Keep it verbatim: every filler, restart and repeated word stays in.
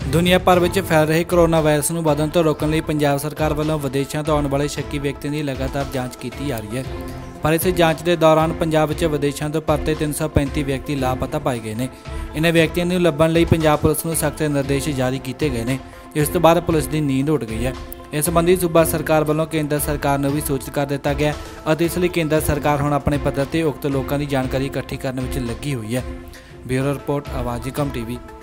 दुनिया भर में फैल रहे कोरोना वायरस ਨੂੰ ਵਧਣ ਤੋਂ रोकने ਲਈ पंजाब सरकार ਵੱਲੋਂ विदेशों ਤੋਂ आने वाले शक्की व्यक्तियों की लगातार जांच की जा रही है। पर इस जांच के दौरान पंजाब में विदेशों तो परते तीन सौ पैंती व्यक्ति लापता पाए गए हैं। इन्हें व्यक्तियों को लभण लई पंजाब पुलिस को सख्त निर्देश जारी किए गए हैं, जिस तो बाद पुलिस की नींद उड़ गई है। इस संबंधी सूबा सरकार वालों केंद्र सरकार को भी सूचित कर दिता गया और इसलिए केंद्र सरकार हुण अपने पद्धर ते उक्त लोगों की जानकारी इकट्ठी करने में लगी हुई है। ब्यूरो रिपोर्ट आवाज़ एकम टीवी।